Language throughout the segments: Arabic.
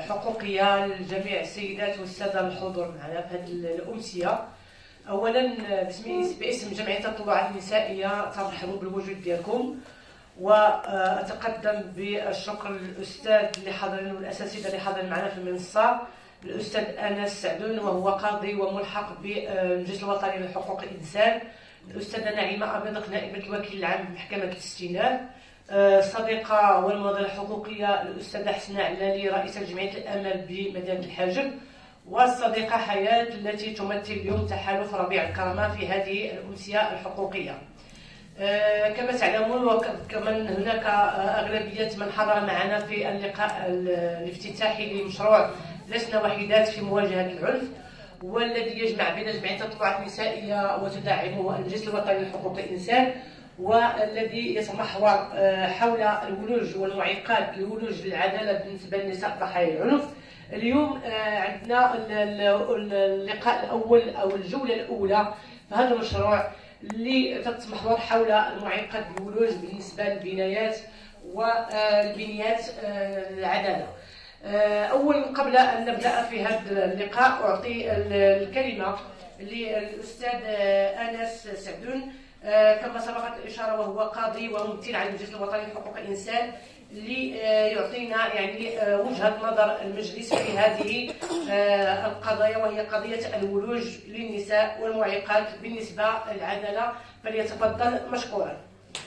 الحقوقية لجميع السيدات والسادة الحضور معنا في هذه الأمسية. أولا باسم جمعية التطوعات النسائية ترحبوا بالوجود ديالكم، وأتقدم بالشكر للأستاذ اللي حاضرين والأساتذة اللي حاضرين معنا في المنصة، الأستاذ أنس سعدون وهو قاضي وملحق بالمجلس الوطني لحقوق الإنسان، الأستاذة نعيمة أبيضق نائبة الوكيل العام بمحكمة الاستئناف، الصديقة والمناضلة الحقوقية الأستاذة حسناء علالي رئيسة جمعية الأمل بمدينة الحاجب، والصديقة حياة التي تمثل اليوم تحالف ربيع الكرامة في هذه الأمسية الحقوقية. كما تعلمون وكمان هناك أغلبية من حضر معنا في اللقاء الافتتاحي لمشروع لسنا وحيدات في مواجهة العنف، والذي يجمع بين جمعية التطوعات النسائية وتدعمه المجلس الوطني لحقوق الإنسان، والذي يتمحور حول الولوج والمعيقات لولوج العدالة بالنسبة للنساء ضحايا العنف. اليوم عندنا اللقاء الأول أو الجولة الأولى في هذا المشروع اللي تتمحور حول المعيقات الولوج بالنسبة للبنايات والبنيات العدالة. أولا قبل أن نبدأ في هذا اللقاء أعطي الكلمة للأستاذ أنس سعدون، كما سبقت الإشارة وهو قاضي وممثل على المجلس الوطني لحقوق الإنسان، اللي يعطينا يعني وجهة نظر المجلس في هذه القضايا، وهي قضية الولوج للنساء والمعيقات بالنسبة للعدالة. فليتفضل مشكورا.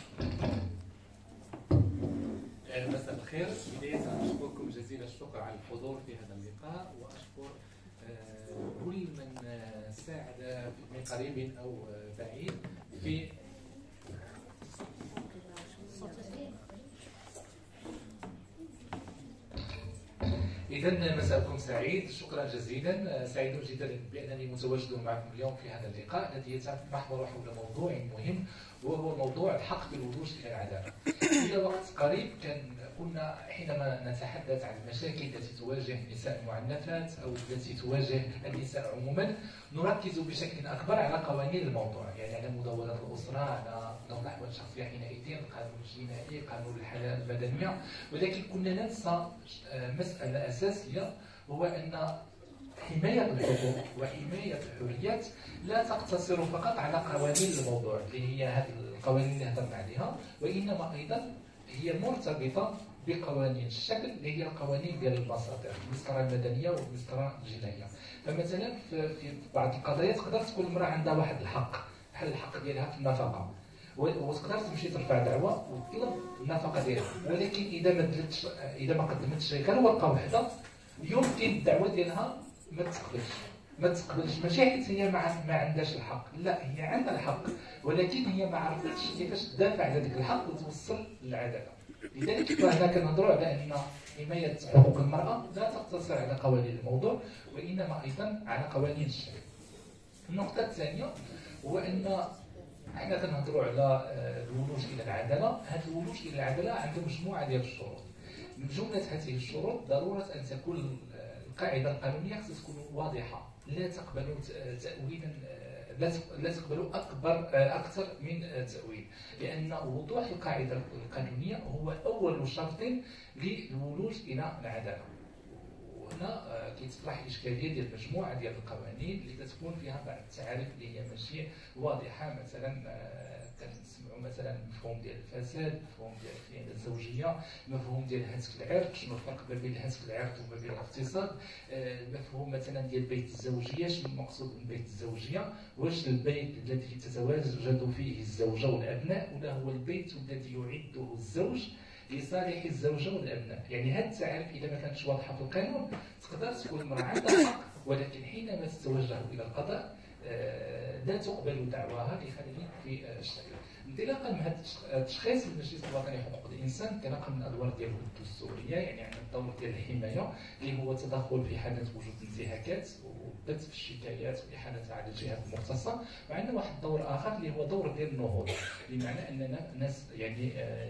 مساء الخير. بداية أشكركم جزيل الشكر على الحضور في هذا اللقاء، وأشكر كل من ساعد من قريب أو بعيد في إذن مساءكم سعيد. شكرا جزيلا. سعيد جدا بأنني متواجد معكم اليوم في هذا اللقاء الذي يتمحور حول موضوع مهم، وهو موضوع الحق بالولوج إلى العدالة. إلى وقت قريب كنا حينما نتحدث عن المشاكل التي تواجه النساء المعنفات أو التي تواجه النساء عموما، نركز بشكل أكبر على قوانين الموضوع، يعني على مدونة الأسرة، على نظام الأحوال الشخصية حينئذ، القانون الجنائي، قانون الحياة المدنية، ولكن كنا ننسى مسألة أساسية، هو أن حماية الحقوق وحماية الحريات لا تقتصر فقط على قوانين الموضوع اللي هي هذه القوانين اللي هضرنا عليها، وإنما أيضا هي مرتبطة بقوانين الشكل اللي هي القوانين ديال المصادر، المسطرة المدنية والمسطرة الجنائية. فمثلا في بعض القضايا تقدر تكون المرأة عندها واحد الحق، بحال الحق ديالها في النفقة، وتقدر تمشي ترفع دعوة وتطلب النفقة ديالها، ولكن إذا ما قدمتش كنورقة واحدة يمكن الدعوة ديالها ما تقبلش، ماشي حيت هي ما عندهاش الحق، لا، هي عندها الحق، ولكن هي ما عرفتش كيفاش تدافع على ذاك الحق وتوصل للعداله. لذلك فهنا كنهضروا على ان حمايه حقوق المراه لا تقتصر على قوانين الموضوع، وانما ايضا على قوانين الشرع. النقطه الثانيه هو ان حنا كنهضروا على الولوج الى العداله. هذا الولوج الى العداله عنده مجموعه ديال الشروط. من جمله هذه الشروط ضروره ان تكون القاعده القانونيه خصها تكون واضحه، لا تقبل تأويلا، لا تقبل أكثر من تأويل، لأن وضوح القاعدة القانونية هو أول شرط للولوج إلى العدالة. وهنا كيتصلح الإشكالية ديال مجموعة ديال القوانين اللي كتكون فيها بعض التعاريف اللي هي ماشي واضحة. مثلا كنسمعوا مثلا مفهوم ديال الفساد، مفهوم ديال الخيانة الزوجية، مفهوم ديال هتك العرق، شنو الفرق ما بين هتك العرق وما بين الاغتصاب، مفهوم مثلا ديال بيت الزوجية، شنو المقصود من بيت الزوجية، واش البيت الذي تتواجد فيه الزوجة والأبناء، ولا هو البيت الذي يعده الزوج لصالح الزوجة والأبناء. يعني هذه التعاريف إذا ما كانتش واضحة في القانون تقدر تكون المرأة عندها حق، ولكن حينما تتوجه إلى القضاء لا تقبل دعواها لخلل في الشكل. انطلاقا من هذا التشخيص المجلس الوطني لحقوق الانسان انطلاقا من الادوار ديالو الدستوريه، يعني عندنا الدور ديال الحمايه اللي هو التدخل في حاله وجود انتهاكات وبث في الشكايات واحالتها على الجهات المختصه، وعندنا واحد الدور اخر اللي هو دور ديال النهوض، بمعنى اننا ناس يعني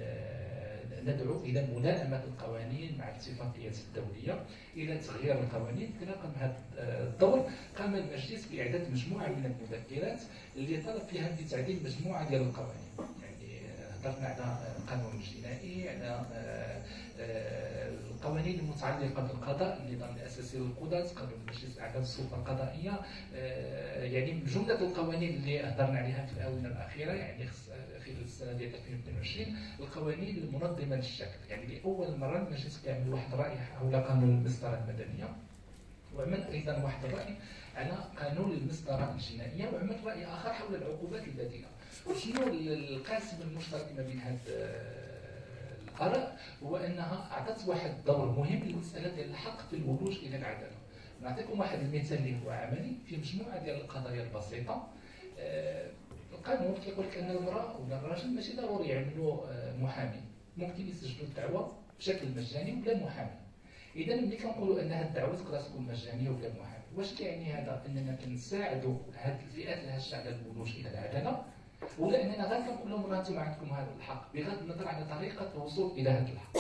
ندعو الى ملائمه القوانين مع الاتفاقيات الدوليه، الى تغيير القوانين. انطلاقا من هذا الدور قام المجلس باعداد مجموعه من المذكرات اللي طلب فيها بتعديل مجموعه ديال القوانين. يعني هضرنا على القانون الجنائي، على القوانين المتعلقه بالقضاء، النظام الاساسي للقضاة، قانون مجلس اعضاء السلطه القضائيه، يعني جمله القوانين اللي هضرنا عليها في الاونه الاخيره، يعني خلال السنه ديال 2022 القوانين المنظمه للشكل. يعني لاول مره المجلس كيعمل واحد الراي حول قانون المسطره المدنيه، وعمل ايضا واحد الراي على قانون المسطره الجنائيه، وعمل راي اخر حول العقوبات البديله. وشنو القاسم المشترك ما بين هاد الآراء؟ هو أنها أعطت واحد الدور مهم للمسألة ديال الحق في الولوج إلى العدالة. نعطيكم واحد المثال اللي هو عملي في مجموعة ديال القضايا البسيطة. القانون كيقول لك أن المرأة ولا الراجل ماشي ضروري يعملوا محامي، ممكن يسجلوا الدعوة بشكل مجاني ولا محامي. إذا ملي كنقولوا أن هذه الدعوة تقدر تكون مجانية ولا محامي، واش كيعني هذا؟ أننا كنساعدوا هذه الفئات الهشة على الولوج إلى العدالة، ولا اننا غير كنقول لهم راه انتم عندكم هذا الحق بغض النظر عن طريقه الوصول الى هذا الحق.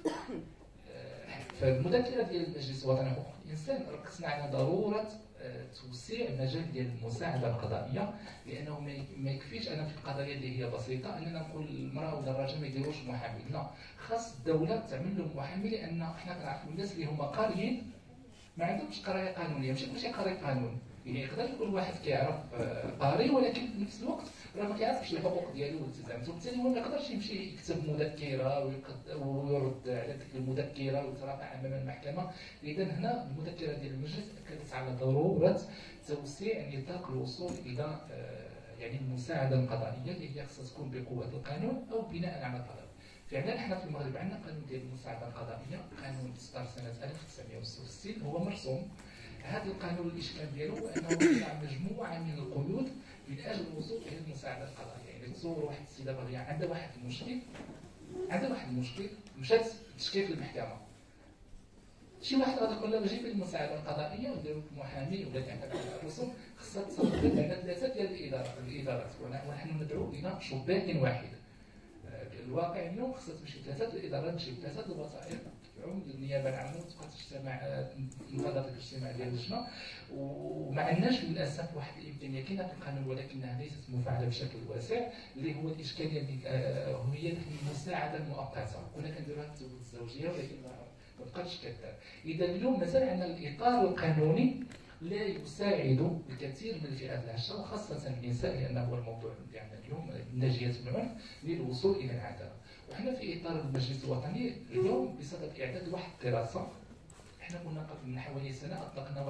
فالمذكره ديال المجلس الوطني لحقوق الانسان ركزنا على ضروره توسيع المجال ديال المساعده القضائيه، لانه ما يكفيش انا في القضايا اللي هي بسيطه اننا نقول المراه ولا الرجل ما يديروش محامي، لا، خاص الدوله تعمل لهم محامي، لان حنا كنعرفوا الناس اللي هما قاريين ما عندهمش قرايه قانونيه، ماشي كلشي قاري قانون. يعني يقدر يكون واحد كيعرف قاري ولكن في نفس الوقت راه ما كيعرفش الحقوق ديالو والالتزامات، وبالتالي هو ما يقدرش يمشي يكتب مذكره ويرد على ديك المذكره ويترافع امام المحكمه. اذا هنا المذكره ديال المجلس اكدت على ضروره توسيع نطاق الوصول الى يعني المساعده القضائيه اللي هي خصها تكون بقوه القانون او بناء على طلب. فعلا حنا في المغرب عندنا قانون ديال المساعده القضائيه، قانون اصدر سنه 1966 هو مرسوم. هذا القانون الاشكال ديالو هو انه يضع مجموعه من القيود من اجل الوصول الى المساعده القضائيه. يعني تصور واحد السيده باغيه عندها واحد المشكل مشات تشكي في المحكمه، شي واحد غادي يقول لها جيب المساعده القضائيه وديروا لك محامي ولا تعمل الرسوم، خصها تصرف على ثلاثه ديال الادارات، ونحن ندعو الى شباك واحد. الواقع اليوم خصها تمشي ثلاثه الادارات، تجيب ثلاثه الوسائط تعود للنيابه العامه وتبقى تجتمع مفاضله الاجتماع ديال اللجنه، وما عندناش للاسف واحد الامكانيه كاينه في القانون ولكنها ليست مفعله بشكل واسع، اللي هو الاشكاليه اللي هي المساعده المؤقته. كنا كنديروها في الزوجيه ولكن ما بقاتش كدار. اذا اليوم مازال عندنا الاطار القانوني لا يساعد الكثير من الفئات الهشه وخاصه النساء، لانه هو الموضوع ديالنا اليوم ناجيه من العنف للوصول الى العداله. وحنا في اطار المجلس الوطني اليوم بصدد اعداد واحد الدراسه. احنا كنا قبل من حوالي سنه اطلقنا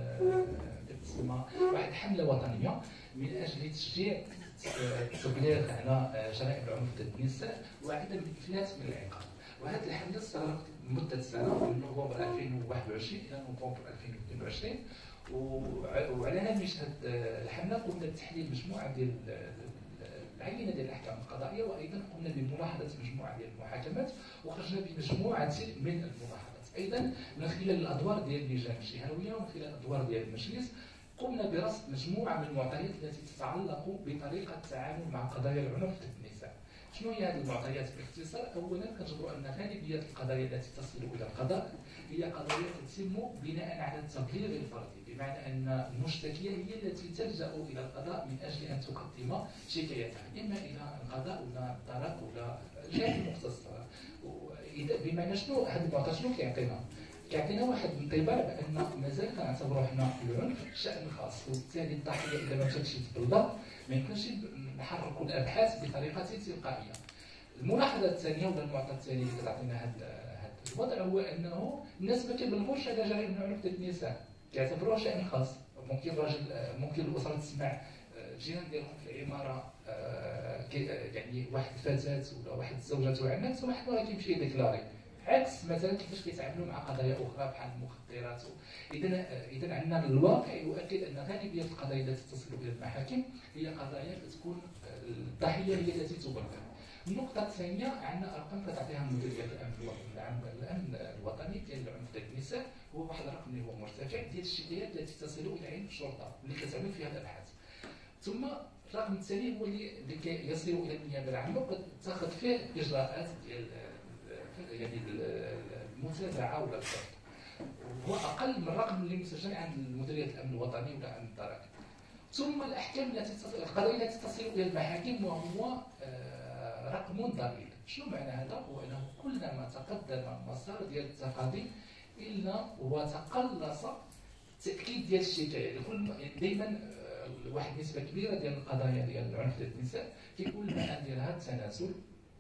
واحد حمله وطنيه من اجل تشجيع التبليغ على جرائم العنف ضد النساء وعدم الافلات من العقاب. وهذه الحمله استغرقت مده سنه من نوفمبر 2021 الى نوفمبر 2022. وعلى هامش هذه الحمله قمنا بتحليل مجموعه ديال العينه ديال الاحكام القضائيه، وايضا قمنا بملاحظه مجموعه ديال المحاكمات وخرجنا بمجموعه من الملاحظات. ايضا من خلال الادوار ديال اللجان الشهويه ومن خلال الادوار ديال المجلس قمنا برصد مجموعه من المعطيات التي تتعلق بطريقه التعامل مع قضايا العنف ضد النساء. شنو هي هذه المعطيات باختصار؟ اولا كنجبروا ان غالبيه القضايا التي تصل الى القضاء هي قضايا تتم بناء على التبليغ الفردي، بمعنى ان المشتكيه هي التي تلجا الى القضاء من اجل ان تقدم شكايتها اما الى القضاء ولا الطرف ولا الجهات المختصه. بمعنى شنو هذه المعطيات شنو كيعطينا واحد الانطباع بان مازال كنعتبروا حنا العنف شان خاص، وبالتالي الضحيه اذا ما مشاتش تبلغ ما يمكنش نحركوا الابحاث بطريقه تلقائيه. الملاحظه الثانيه ولا المعطى الثاني اللي كتعطينا هذا الوضع هو انه الناس ما كيبلغوش على جرائم العنف ضد النساء، كيعتبروها شان خاص. ممكن الراجل ممكن الاسره تسمع الجيران ديالهم في العماره يعني واحد الفتاه ولا واحد الزوجه وعنات وواحد راه كيمشي يديكلاري، عكس مثلا كيفاش كيتعاملوا مع قضايا اخرى بحال المخدرات. اذا عندنا الواقع يؤكد ان غالبيه القضايا التي تصل الى المحاكم هي قضايا كتكون الضحيه هي التي تبلغ. النقطه الثانيه عندنا ارقام كتعطيها مديريه الامن الوطني ديال العنف ضد النساء، هو واحد الرقم اللي هو مرتفع ديال الشكايات التي تصل الى عين الشرطه اللي كتعمل فيها الابحاث. ثم الرقم الثاني هو اللي يصل الى النيابه العامه وقد تاخذ فيه اجراءات ديال يعني المتابعه ولا الضبط، هو اقل من الرقم اللي مسجل عند مديريه الامن الوطني ولا عند الضرائب. ثم الاحكام القضايا التي تصل الى المحاكم وهو رقم ضئيل. شنو معنى هذا؟ هو انه كلما تقدم المسار ديال التقاضي الا وتقلص التاكيد ديال الشكايه. يكون دائما واحد النسبه كبيره ديال القضايا ديال العنف ضد النساء كيكون المآل ديالها التنازل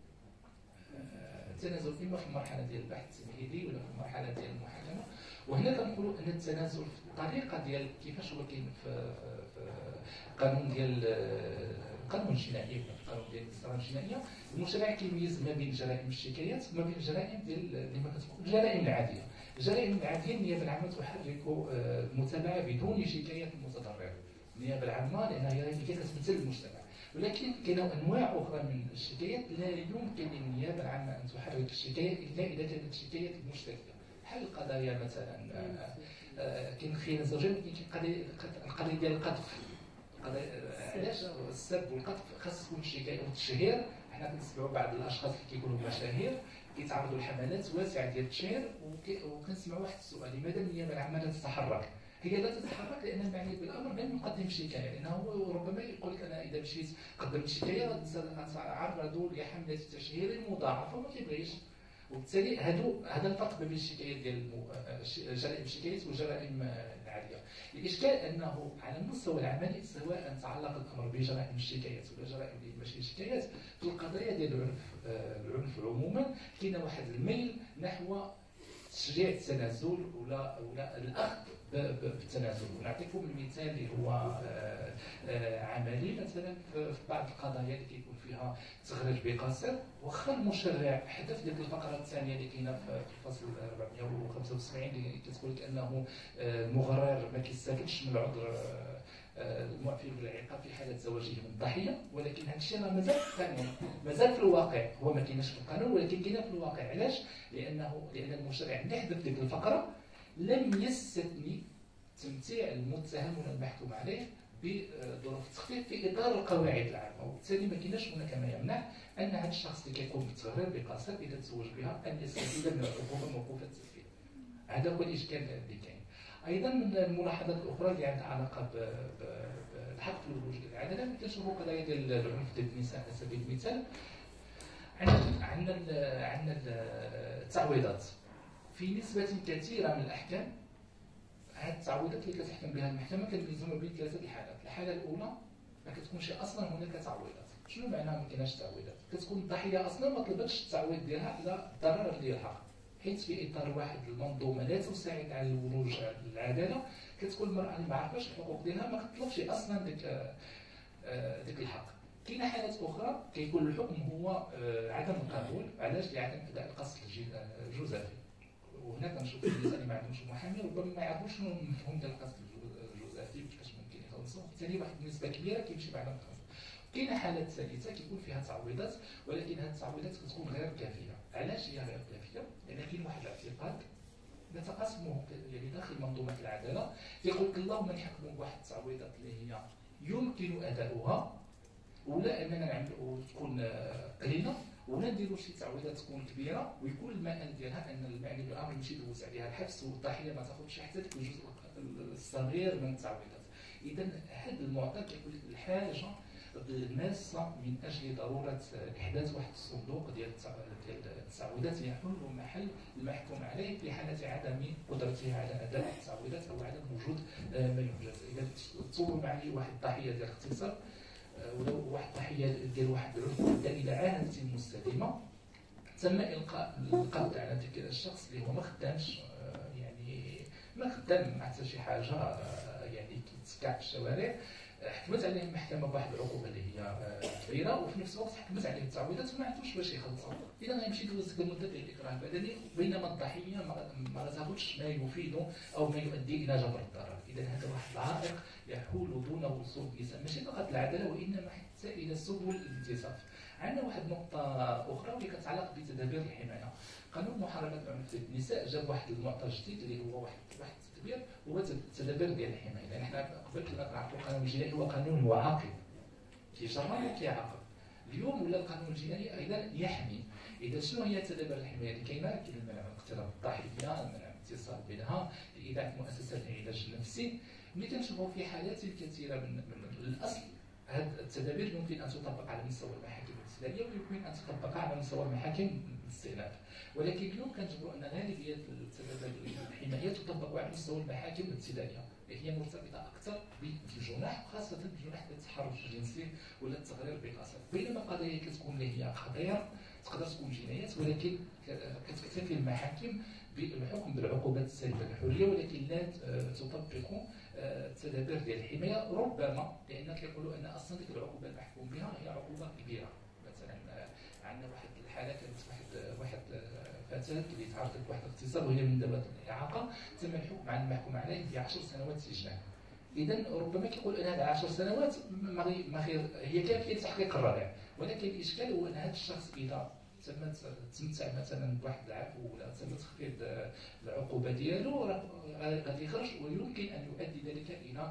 اما في المرحله ديال البحث التمهيدي ولا في المرحله ديال المحاكمه. وهنا كنقولوا ان التنازل في الطريقه ديال كيفاش هو كاين في القانون ديال القانون الجنائي ولا في القانون ديال الاصدار الجنائيه. المشرع كيميز ما بين جرائم الشكايات وما بين الجرائم ديال اللي ما كتكون الجرائم العاديه. الجرائم العاديه النيابه العامه تحرك المتابعه بدون شكايه المتضرر. النيابه العامه لانها هي اللي كتمثل المجتمع. ولكن كاينه انواع اخرى من الشكايات لا يمكن للنيابه العامه ان تحرك الشكايه الا اذا كانت شكايه مشتركه. بحال القضايا مثلا كاين خيانه زوجيه، كاين القضيه ديال القذف. علاش السب والقذف خاص تكون شكايه وتشهير. حنا كنسمعوا بعض الاشخاص اللي كيكونوا مشاهير كيتعرضوا لحملات واسعه ديال التشهير، وكنسمعوا واحد السؤال: لماذا النيابه العامه لا تتحرك؟ هي لا تتحرك لان المعني بالامر لم يقدم شكايه، لانه هو ربما يقول لك انا اذا مشيت قدمت شكايه ساتعرض لحمله تشهير مضاعفه وما كيبغيش. وبالتالي هذا الفرق بين الشكايات ديال جرائم الشكايات والجرائم العاديه. الاشكال انه على المستوى العملي سواء تعلق الامر بجرائم الشكايات ولا جرائم اللي ماشي شكايات، في القضايا ديال العنف عموما كاين واحد الميل نحو تشجيع التنازل ولا الاخذ بالتنازل. ونعطيكم المثال اللي هو عملي. مثلا في بعض القضايا اللي كيكون فيها تخرج بقصر، واخا المشرع حدث ديك الفقره الثانيه اللي كاينه في الفصل 475 اللي كتقول لك انه المغرر ما كيستافدش من العذر المعفي بالعقاب في حاله زواجه من الضحيه. ولكن هذا الشيء راه مازال في القانون، مازال في الواقع. هو ما كاينش في القانون ولكن كاينه في الواقع. علاش؟ لان المشرع اللي حدث ديك الفقره لم يستثني تمتيع المتهم ولا المحكوم عليه بظروف التخفيف في اطار القواعد العامه. وبالتالي ما كايناش هناك ما يمنع ان هذا الشخص اللي كيقوم بالتغرير بقصر اذا تزوج بها ان يستفيد من العقوبه موقوفه التسليم. هذا هو الاشكال اللي كاين. ايضا من الملاحظات الاخرى اللي عندها علاقه بالحق في الوجود العداله، كنشوفوا قضايا ديال العنف ضد النساء على سبيل المثال. عندنا التعويضات في نسبه كثيره من الاحكام. هذه التعويضات اللي كتحكم بها المحكمه كتلزم بين ثلاثه الحالات. الحاله الاولى ما كتكونش اصلا هناك تعويضات. شنو معناها ما كايناش تعويضات؟ كتكون الضحيه اصلا ما طلبتش التعويض ديالها على الضرر ديالها، حيث في اطار واحد المنظومه لا تساعد على الولوج للعداله كتكون المراه اللي ما عرفاش الحقوق ديالها ما كتطلبش اصلا ديك الحق. كاينه حالات اخرى كيكون الحكم هو عدم القبول. علاش؟ لعدم اداء القصد الجزافي. وهنا كنشوف الناس اللي ما عندهمش محامي ربما ما يعرفوش شنو المفهوم ديال القصد الجزافي وكيفاش ممكن يخلصوه، وبالتالي واحد النسبه كبيره كيمشي بعدم القصد. كاينه حالات ثالثه كيكون فيها تعويضات، ولكن هذه التعويضات كتكون غير كافيه. علاش هي غير كافيه؟ لان كاين واحد الاعتقاد نتقاسمه يعني داخل منظومه العداله كيقول لك اللهم نحكموا بواحد التعويضات اللي هي يمكن اداؤها، ولا اننا نعملوا تكون قليله، ولا نديروا شي تعويضات تكون كبيره ويكون المآل ديالها ان المعني بالامر يمشي يدوز عليها الحبس والضحيه ما تاخذش حتى ديك الجزء الصغير من التعويضات. اذا هذا المعطى كيقول لك الحاجه الماسه من اجل ضروره احداث واحد الصندوق ديال التعويضات يحل محل المحكوم عليه في حاله عدم قدرته على اداء التعويضات او عدم وجود ما ينجز. اذا تصوروا معي واحد الضحيه ديال الاغتصاب ولو واحد الضحيه ديال واحد العنف ادى الى عاهه مستديمه، تم القاء القبض على ذاك الشخص اللي هو ما خدامش، يعني ما خدام حتى شي حاجه، يعني كيتسكع في الشوارع. حكمت عليه المحكمه بواحد العقوبه اللي هي كبيره، وفي نفس الوقت حكمت عليه التعويضات وما عندوش باش يخلصها. اذا غيمشي يدوز ديك المده ديال الاكراه البدني، بينما الضحيه ما تاخذش ما يفيد او ما يؤدي الى جبر الضرر. اذا هذا واحد العائق يحول دون وصول الانسان ماشي فقط العداله وانما حتى الى سبل الانتصاف. عندنا واحد النقطه اخرى واللي كتعلق بتدابير الحمايه. قانون محاربه العنف ضد النساء جاب واحد المعطى جديد اللي هو واحد التدبير، هو التدابير ديال الحمايه. لان حنا قبل كنا كنعرفوا القانون الجنائي هو قانون معاقب كيجرم وكيعاقب. اليوم ولا القانون الجنائي ايضا يحمي. اذا شنو هي تدابير الحمايه اللي كاينه؟ كاين المنع من اقتراب الضحيه، المنع من الاتصال بها، اذاعه مؤسسات العلاج النفسي. ملي كنشوفوا في حالات كثيره من الاصل هذه التدابير يمكن ان تطبق على مستوى المحاكم الابتدائيه ويمكن ان تطبق على مستوى المحاكم الاستئناف، ولكن اليوم كنجبروا ان غالبيه التدابير الحمايه تطبق على مستوى المحاكم الابتدائيه، هي مرتبطه اكثر بالجنح، خاصه بالجنح ديال التحرش الجنسي ولا التغرير بالقصف، بينما قضايا كتكون اللي هي خطير تقدر تكون جنايات، ولكن كتكتفي المحاكم بالحكم بالعقوبات السالبه للحريه، ولكن لا تطبق التدابير ديال الحمايه، ربما لان كيقولوا ان اصلا ديك العقوبه المحكوم بها هي عقوبه كبيره. مثلا عندنا واحد الحاله كانت واحد فتاه اللي تعرضت لواحد الاغتصاب وهي من ذوات الاعاقه، تم الحكم على المحكوم عليه ب 10 سنوات سجن. اذا ربما كيقول ان هذه 10 سنوات ما خير، هي كافيه لتحقيق الرادع، ولكن الاشكال هو ان هذا الشخص اذا تمتع مثلا بواحد العفو ولا تم تخفيض العقوبه ديالو غادي يخرج، ويمكن ان يؤدي ذلك الى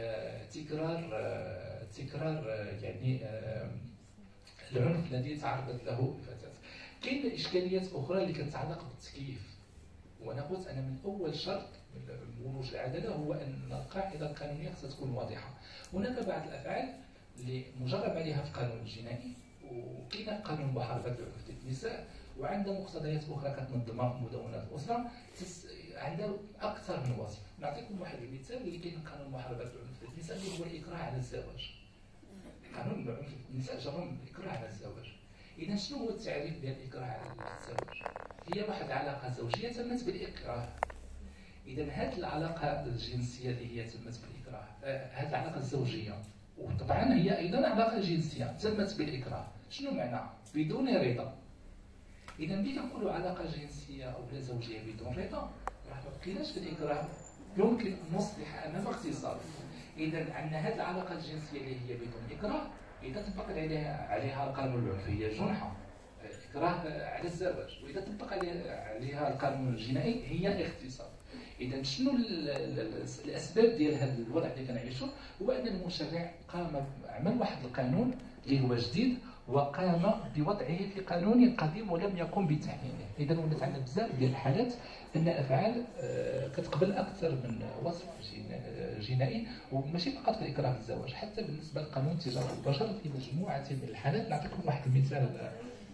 تكرار يعني العنف الذي تعرضت له الفتاه. كاين اشكاليات اخرى اللي كتتعلق بالتكييف، وانا قلت ان من اول شرط ولوج العداله هو ان القاعده القانونيه خصها تكون واضحه. هناك بعض الافعال اللي مجرب عليها في القانون الجنائي، وكاين قانون محاربه العنف ضد النساء، وعندها مقتضيات اخرى كتنظمها مدونه الاسره عندها اكثر من وصف. نعطيكم واحد المثال اللي كاين قانون محاربه العنف ضد النساء اللي هو الاكراه على الزواج. قانون العنف ضد النساء جرم الاكراه على الزواج. اذا شنو هو التعريف ديال الاكراه على الزواج؟ هي واحد العلاقه زوجيه تمت بالاكراه. اذا هذه العلاقه الجنسيه اللي هي تمت بالاكراه، هذه العلاقه الزوجيه وطبعا هي ايضا علاقه جنسيه تمت بالاكراه، شنو معنى؟ بدون رضا. اذا ملي كنقولوا علاقه جنسيه او لا زوجيه بدون رضا، راه ما بقيناش في الاكراه، يمكن ان نصبح امام اغتصاب. اذا عندنا هذه العلاقه الجنسيه اللي هي بدون اكراه، اذا طبق عليها قانون العنف هي جنحه، اكراه على الزواج، واذا طبق عليها القانون الجنائي هي اغتصاب. اذا شنو الاسباب ديال هذا الوضع اللي كنعيشوا؟ هو ان المشرع قام عمل واحد القانون اللي هو جديد، وقام بوضعه في قانون قديم ولم يقم بتحميله. اذا ولات عندنا بزاف ديال الحالات ان افعال كتقبل اكثر من وصف جنائي، وماشي فقط في الاكراه في الزواج، حتى بالنسبه لقانون تجاره البشر في مجموعه من الحالات. نعطيكم واحد المثال،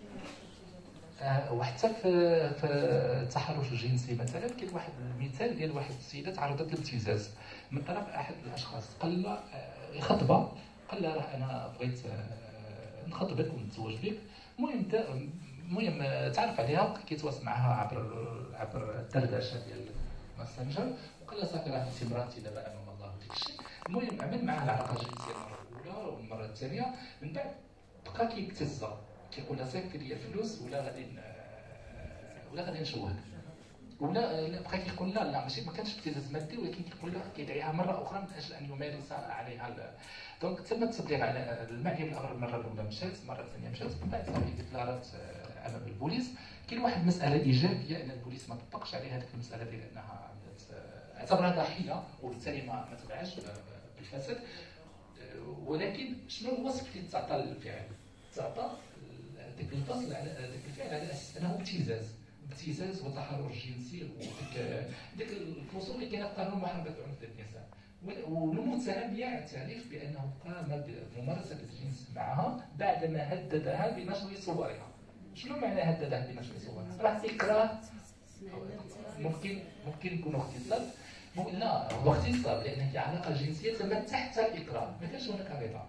وحتى في التحرش الجنسي مثلا كاين واحد المثال ديال واحد السيده تعرضت للابتزاز من طرف احد الاشخاص، قال لها يخطبها، قال لها راه انا بغيت نخطبك ونتزوج بك. المهم تعرف عليها، كيتواصل معها عبر الدردشه ديال الماسنجر، وقال لها صافي راه انت مراتي دابا امام الله وديك الشيء. المهم عمل معها العلاقه الجنسيه المره الاولى والمره الثانيه، من بعد بقى كيبتزها، كيقول لها صيفطي لي الفلوس ولا غادي نشوهك، ولا بقى كيقول لا ماشي، ما كانش ابتزاز مادي، ولكن كيقول لها كيدعيها مره اخرى من اجل ان يمارس عليها. دونك تم التبليغ على المعني بالامر، المره الاولى مشات، المره الثانيه مشات، من بعد صافي ديكلارات امام البوليس. كاين واحد المساله ايجابيه ان البوليس ما طبقش عليها هذيك المساله ديال انها اعتبرها ضحيه وبالتالي ما تبعش بالفساد. ولكن شنو الوصف اللي تعطى للفعل؟ تعطى ديك الفصل على ديك الفعل على اساس انه ابتزاز وتحرش جنسي، وديك الفصول اللي كاينه في قانون محاربه العنف ضد النساء. والمتهم يعترف بانه قام بممارسه الجنس معها بعدما هددها بنشر صورها. شنو معنى هددها بنشر صورها؟ راه اكراه، ممكن يكون اغتصاب، لا هو اغتصاب لان هي علاقه جنسيه تمت تحت الاكراه، ما كانش هناك رضا.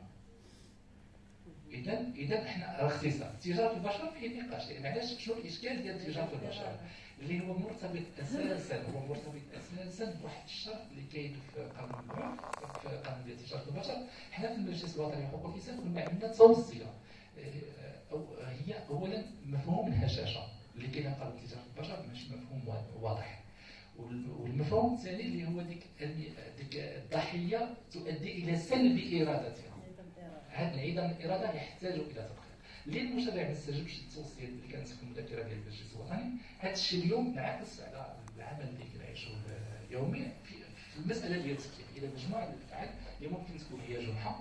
اذا احنا اغتصاب تجاره البشر فيه نقاش، لان علاش شنو الاشكال ديال تجاره البشر اللي هو مرتبط اساسا بواحد الشرط اللي كاين في قانون العنف، في قانون ديال تجاره البشر. حنا في المجلس الوطني لحقوق الانسان كنا عندنا توصيه، هي اولا مفهوم الهشاشه اللي كاين في قانون تجاره البشر ماشي مفهوم واضح، والمفهوم الثاني اللي هو ديك الضحيه تؤدي الى سلب ارادتها. هذا انعدام الاراده يحتاج الى تدقيق. ليه المشرع ما استجابش للتوصيه اللي كانت في المذكره ديال المجلس الوطني؟ هذا الشيء اليوم انعكس على العمل اللي كنعيشوا يوميا في المساله ديال التكليف. اذا مجموعه الافعال اللي ممكن تكون هي جنحه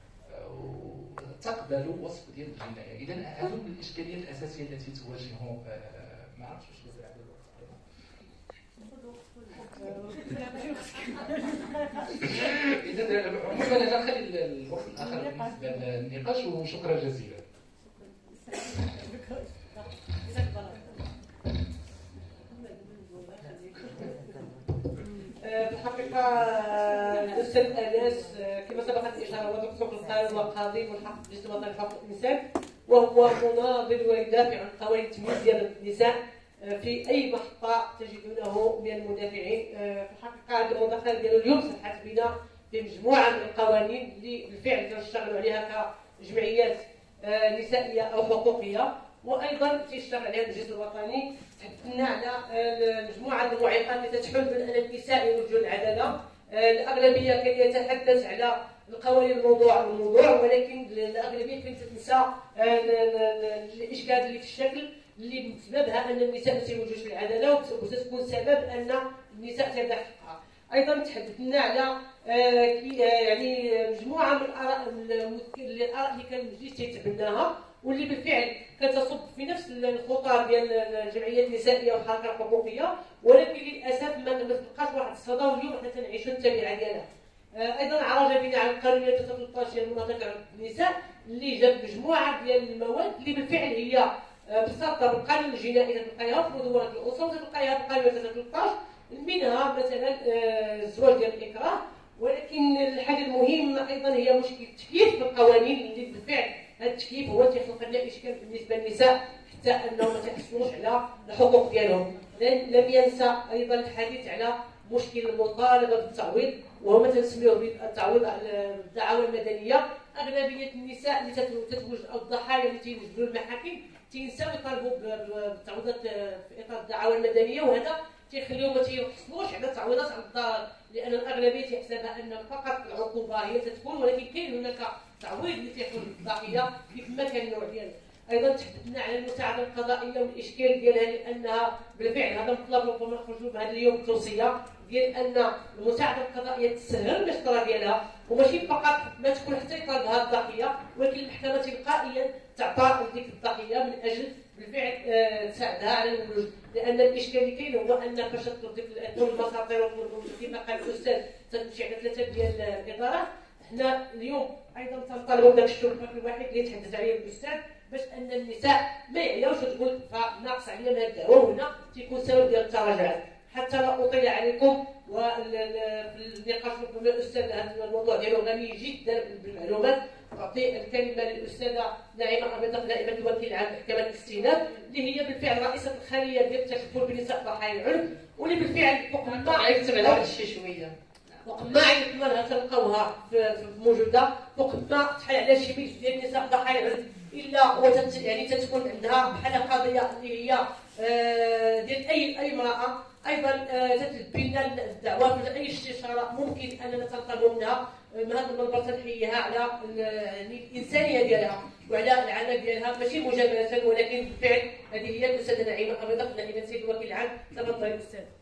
وتقبل وصف ديال الجنايه. اذا هذو من الاشكاليات الاساسيه التي تواجه، ما عرفتش واش غادي على الوقت. اذا عموما انا نخلي الوقت الاخر بالنسبه للنقاش، وشكرا جزيلا. في الحقيقة الأستاذ أنس كما سبقت الإشارة هو دكتور في القانون وقاضي ملحق بالجنس الوطني لحقوق الإنسان، وهو مناضل ويدافع عن قوانين التمييز ديال النساء في أي محطة تجدونه من المدافعين. في الحقيقة هذه المداخلة ديالو اليوم سمحت بنا بمجموعة من القوانين اللي بالفعل كنشتغلوا عليها كجمعيات نسائية أو حقوقية، وأيضا تيشتغل عليها الجنس الوطني. تحدثنا على مجموعة المعيقات التي تحول من أن النساء يوجهوا العدالة. الأغلبية كان يتحدث على القوانين الموضوع، ولكن الأغلبية كانت تنسى الإشكال اللي في الشكل اللي بسببها أن النساء ما تيوجهوش العدالة، وتكون سبب أن النساء تربح حقها. أيضا تحدثنا على يعني مجموعة من الآراء اللي كان المجلس تيتبناها، واللي بالفعل كتصب في نفس الخطى ديال الجمعيات النسائيه والحركه الحقوقيه، ولكن للاسف ما تبقاش واحد الصدى، واليوم حنا تنعيشوا التبعه ديالها. ايضا عرج بنا على القانون 13 ديال مناطق النساء اللي جاب مجموعه ديال المواد اللي بالفعل هي بساطه بالقانون الجنائي تلقايها في مدونه الاسره، وتلقايها في القانون 13 منها مثلا الزواج ديال الاكراه. ولكن الحاجه المهمه ايضا هي مشكل التكييف في القوانين اللي بالفعل هذا التكييف هو اللي تيخلق لنا اشكال بالنسبه للنساء حتى انهم ما تحصلوش على الحقوق ديالهم. لم ينسى ايضا الحديث على مشكل المطالبه بالتعويض، وهو ما تنسميوه بالتعويض على الدعاوى المدنيه. اغلبيه النساء اللي تتوجد او الضحايا اللي تيوجدوا المحاكم تينساو يطالبوا بالتعويضات في اطار الدعاوى المدنيه، وهذا تيخليهم ما تيحصلوش على التعويضات على الضرر، لان الاغلبيه تيحسبها ان فقط العقوبه هي تتكون، ولكن كاين هناك تعويض اللي تيحصل للضحيه كيف ما كان النوع ديالو. ايضا تحدثنا على المساعده القضائيه والاشكال ديالها، لانها بالفعل هذا مطلب ربما نخرجوا بهذا اليوم التوصيه ديال ان المساعده القضائيه تسهل الاشتراك ديالها، وماشي فقط ما تكون حتى يطالبها الضحيه، ولكن المحكمه تلقائيا تعطى لديك الضحيه من اجل بالفعل تساعدها على الولوج. لان الاشكال اللي كاين هو ان فاش تطلب ديك المساطير كما قال الاستاذ تمشي على 3 ديال الادارات. حنا اليوم ايضا تنطالبوا بداك الشركه الواحد اللي تحدث عليه الاستاذ باش ان النساء ما يعياوش تقول ناقص عليا من الدعوه، وهنا تيكون سبب ديال التراجعات. حتى لا اطيل عليكم وفي النقاش مع الاستاذ هذا الموضوع ديالو غني جدا بالمعلومات، تعطي الكلمه للاستاذه نعيمه أبيض نائبه الوكيل العام لمحكمه الاستئناف، اللي هي بالفعل رئيسه الخليه ديال التكفل بنساء ضحايا العنف، واللي بالفعل ما عرفت على هذا الشيء شويه وقت ما عرفنا لها تلقاوها موجوده، وقت ما تحل على شي بيت ديال النساء ضحايا العنف الا يعني تتكون عندها بحال قضيه اللي هي ديال اي امراه. ايضا تتلبي لنا الدعوه في اي استشاره ممكن اننا تنطلبوا منها من هذا المنبر، تنحييها على يعني الانسانيه ديالها وعلى العمل ديالها، ماشي مجامله ولكن بالفعل هذه هي الاستاذه نعيمه أبيض نائبه السيد الوكيل العام. تفضل الاستاذ.